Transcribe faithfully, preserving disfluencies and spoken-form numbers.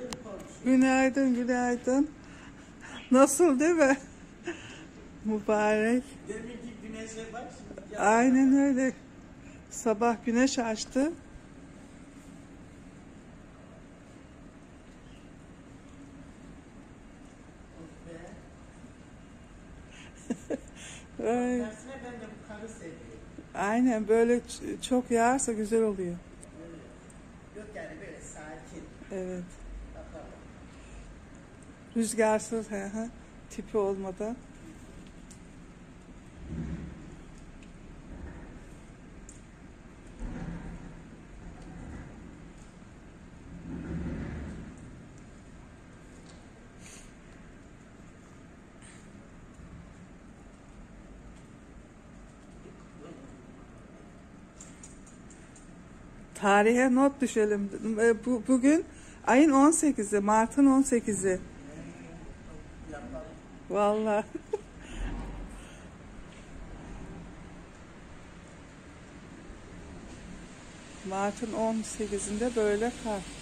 Günaydın, günaydın. Nasıl değil mi? Mübarek. Deminki güneşe bak şimdi. Aynen öyle. Sabah güneş açtı. Öyle. Tersine ben de bu karı seviyorum. Aynen böyle ç- çok yağarsa güzel oluyor. Evet. Yok yani böyle sakin. Evet. Bakalım. Rüzgarsız he, he. Tipi olmadan. Tarihe not düşelim. E, Bu, bugün ayın on sekizi, Mart'ın on sekizi. Yapalım. Vallahi. Mart'ın on sekizinde böyle kar.